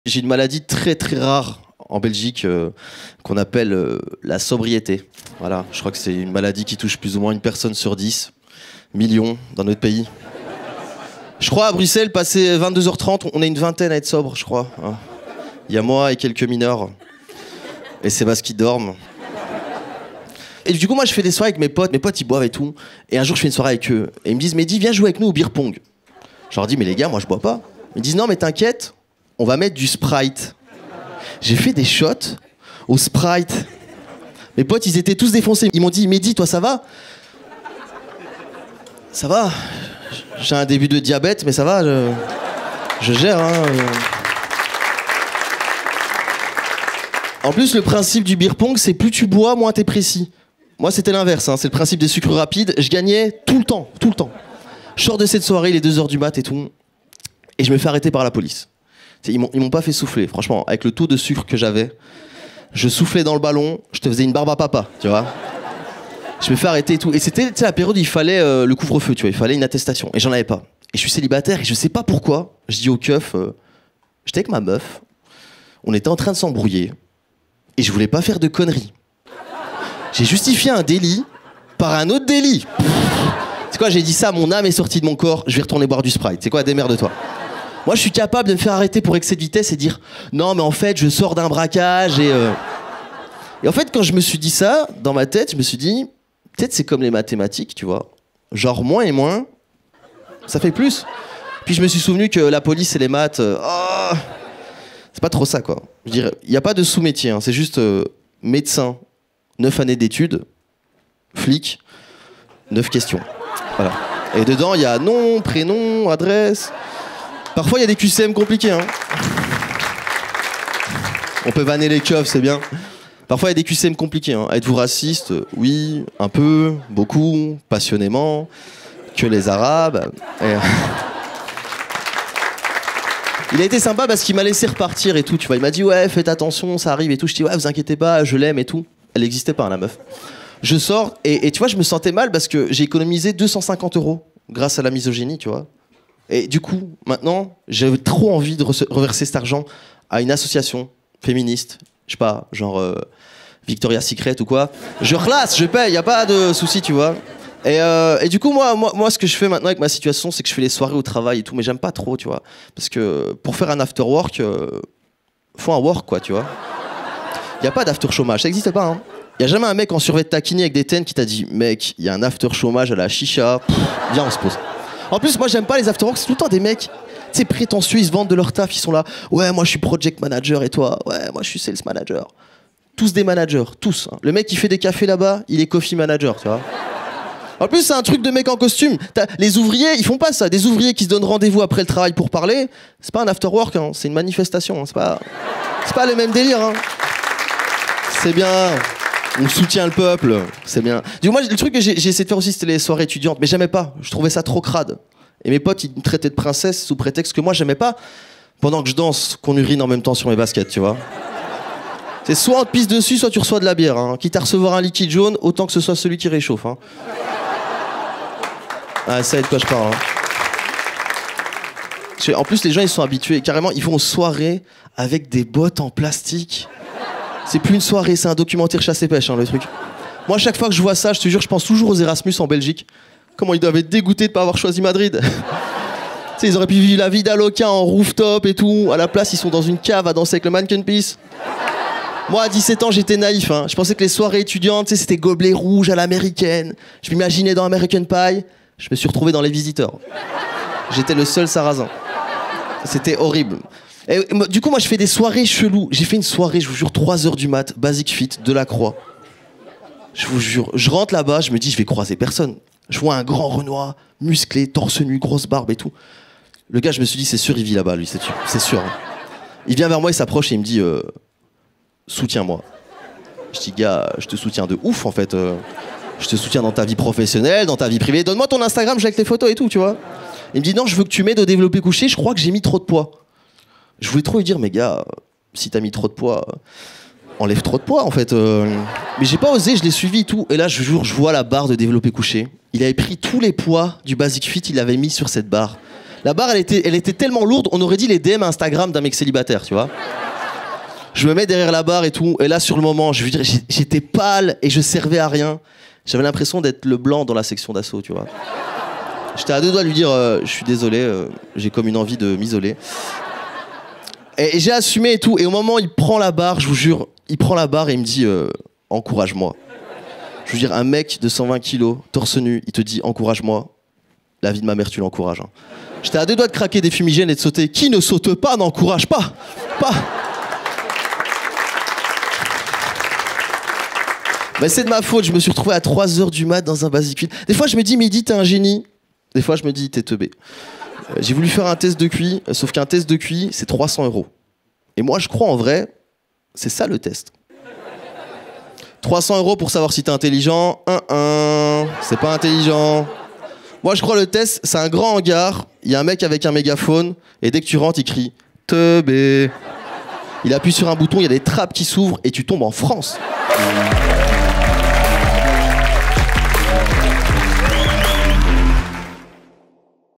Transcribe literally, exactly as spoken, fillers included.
J'ai une maladie très très rare en Belgique euh, qu'on appelle euh, la sobriété. Voilà, je crois que c'est une maladie qui touche plus ou moins une personne sur dix millions dans notre pays. Je crois à Bruxelles, passé vingt-deux heures trente, on est une vingtaine à être sobre, je crois. Il y a moi et quelques mineurs. Et c'est parce qu'ils dorment. Et du coup, moi, je fais des soirées avec mes potes. Mes potes, ils boivent et tout. Et un jour, je fais une soirée avec eux. Et ils me disent, Mehdi, viens jouer avec nous au beer pong. Je leur dis, mais les gars, moi, je bois pas. Ils me disent, non, mais t'inquiète, on va mettre du Sprite. J'ai fait des shots au Sprite. Mes potes, ils étaient tous défoncés. Ils m'ont dit, Mehdi, toi, ça va? Ça va. J'ai un début de diabète, mais ça va. Je, je gère, hein. En plus, le principe du beer pong, c'est plus tu bois, moins t'es précis. Moi, c'était l'inverse, hein. C'est le principe des sucres rapides. Je gagnais tout le temps, tout le temps. Je sors de cette soirée, les deux heures du mat et tout, et je me fais arrêter par la police. T'sais, ils m'ont, ils m'ont pas fait souffler, franchement. Avec le taux de sucre que j'avais, je soufflais dans le ballon, je te faisais une barbe à papa, tu vois. Je me fais arrêter et tout. Et c'était la période où il fallait euh, le couvre-feu, tu vois, il fallait une attestation. Et j'en avais pas. Et je suis célibataire et je sais pas pourquoi. Je dis au keuf, euh, j'étais avec ma meuf, on était en train de s'embrouiller. Et je voulais pas faire de conneries. J'ai justifié un délit par un autre délit. C'est quoi, j'ai dit ça, mon âme est sortie de mon corps, je vais retourner boire du Sprite. C'est quoi, démerde-toi. Moi, je suis capable de me faire arrêter pour excès de vitesse et dire non, mais en fait, je sors d'un braquage et. Euh... Et en fait, quand je me suis dit ça, dans ma tête, je me suis dit peut-être c'est comme les mathématiques, tu vois. Genre, moins et moins, ça fait plus. Puis je me suis souvenu que la police et les maths. Euh... Oh c'est pas trop ça, quoi. Je dirais, il n'y a pas de sous-métier, hein. C'est juste euh, médecin, neuf années d'études, flic, neuf questions. Voilà. Et dedans, il y a nom, prénom, adresse. Parfois, il y a des Q C M compliqués, hein. On peut vanner les keufs, c'est bien. Parfois, il y a des Q C M compliqués, hein. Êtes-vous raciste? Oui, un peu, beaucoup, passionnément, que les Arabes. Et... Il a été sympa parce qu'il m'a laissé repartir et tout, tu vois. Il m'a dit, ouais, faites attention, ça arrive et tout. Je dis, ouais, vous inquiétez pas, je l'aime et tout. Elle n'existait pas, hein, la meuf. Je sors et, et tu vois, je me sentais mal parce que j'ai économisé deux cent cinquante euros grâce à la misogynie, tu vois. Et du coup, maintenant, j'ai trop envie de re- reverser cet argent à une association féministe. Je sais pas, genre euh, Victoria's Secret ou quoi. Je relâche, je paye, y a pas de souci, tu vois. Et, euh, et du coup, moi, moi, moi, ce que je fais maintenant avec ma situation, c'est que je fais les soirées au travail et tout, mais j'aime pas trop, tu vois. Parce que pour faire un after work, euh, faut un work, quoi, tu vois. Y a pas d'after chômage, ça existe pas, hein. Y a jamais un mec en survêt de taquini avec des tennes qui t'a dit, mec, y a un after chômage à la chicha, pff, viens, on se pose. En plus, moi, j'aime pas les after work, c'est tout le temps des mecs, tu sais, prétentieux, ils se vendent de leur taf, ils sont là, ouais, moi, je suis project manager et toi, ouais, moi, je suis sales manager. Tous des managers, tous. Hein. Le mec qui fait des cafés là-bas, il est coffee manager, tu vois. En plus, c'est un truc de mec en costume. T'as, les ouvriers, ils font pas ça. Des ouvriers qui se donnent rendez-vous après le travail pour parler, c'est pas un after work, hein. C'est une manifestation. Hein. C'est pas, c'est pas le même délire. Hein. C'est bien. On soutient le peuple. C'est bien. Du coup, moi, le truc que j'ai, j'ai essayé de faire aussi, c'était les soirées étudiantes, mais j'aimais pas. Je trouvais ça trop crade. Et mes potes, ils me traitaient de princesse sous prétexte que moi, j'aimais pas. Pendant que je danse, qu'on urine en même temps sur mes baskets, tu vois. C'est soit on te pisse dessus, soit tu reçois de la bière. Hein. Quitte à recevoir un liquide jaune, autant que ce soit celui qui réchauffe. Hein. Ah, ça, de quoi je parle. Hein. En plus, les gens, ils sont habitués. Carrément, ils vont aux soirées avec des bottes en plastique. C'est plus une soirée, c'est un documentaire chasse et pêche, hein, le truc. Moi, chaque fois que je vois ça, je te jure, je pense toujours aux Erasmus en Belgique. Comment ils doivent être dégoûtés de pas avoir choisi Madrid. Tu sais, ils auraient pu vivre la vie d'Aloca en rooftop et tout. À la place, ils sont dans une cave à danser avec le mannequin piece. Moi, à dix-sept ans, j'étais naïf. Hein. Je pensais que les soirées étudiantes, tu sais, c'était gobelet rouge à l'américaine. Je m'imaginais dans American Pie. Je me suis retrouvé dans Les Visiteurs. J'étais le seul sarrasin. C'était horrible. Et, du coup, moi, je fais des soirées cheloues. J'ai fait une soirée, je vous jure, trois heures du mat, Basic Fit, Delacroix. Je vous jure, je rentre là-bas, je me dis, je vais croiser personne. Je vois un grand Renoir, musclé, torse nu, grosse barbe et tout. Le gars, je me suis dit, c'est sûr, il vit là-bas, lui, c'est sûr. C'est sûr. Hein. Il vient vers moi, il s'approche et il me dit, euh, soutiens-moi. Je dis, gars, je te soutiens de ouf, en fait. Euh, je te soutiens dans ta vie professionnelle, dans ta vie privée. Donne-moi ton Instagram, j'ai avec tes photos et tout, tu vois. Il me dit, non, je veux que tu m'aides au développé couché, je crois que j'ai mis trop de poids. Je voulais trop lui dire, mais gars, si t'as mis trop de poids, enlève trop de poids, en fait. Euh... Mais j'ai pas osé, je l'ai suivi et tout. Et là, je jure, je vois la barre de développé couché. Il avait pris tous les poids du Basic Fit, il l'avait mis sur cette barre. La barre, elle était, elle était tellement lourde, on aurait dit les D M Instagram d'un mec célibataire, tu vois. Je me mets derrière la barre et tout, et là, sur le moment, je veux dire, j'étais pâle et je servais à rien. J'avais l'impression d'être le blanc dans la section d'assaut, tu vois. J'étais à deux doigts de lui dire, euh, je suis désolé, euh, j'ai comme une envie de m'isoler. Et, et j'ai assumé et tout, et au moment où il prend la barre, je vous jure, il prend la barre et il me dit, euh, encourage-moi. Je veux dire, un mec de cent vingt kilos, torse nu, il te dit, encourage-moi. La vie de ma mère, tu l'encourages. Hein. J'étais à deux doigts de craquer des fumigènes et de sauter. Qui ne saute pas n'encourage pas. Pas. Mais c'est de ma faute, je me suis retrouvé à trois heures du mat dans un basic fit. Des fois, je me dis, Mehdi, t'es un génie. Des fois, je me dis, t'es teubé. Euh, j'ai voulu faire un test de Q I, sauf qu'un test de Q I, c'est trois cents euros. Et moi, je crois en vrai, c'est ça le test. trois cents euros pour savoir si t'es intelligent. Un, un, c'est pas intelligent. Moi, je crois le test, c'est un grand hangar. Il y a un mec avec un mégaphone, et dès que tu rentres, il crie « Teubé ». Il appuie sur un bouton, il y a des trappes qui s'ouvrent, et tu tombes en France.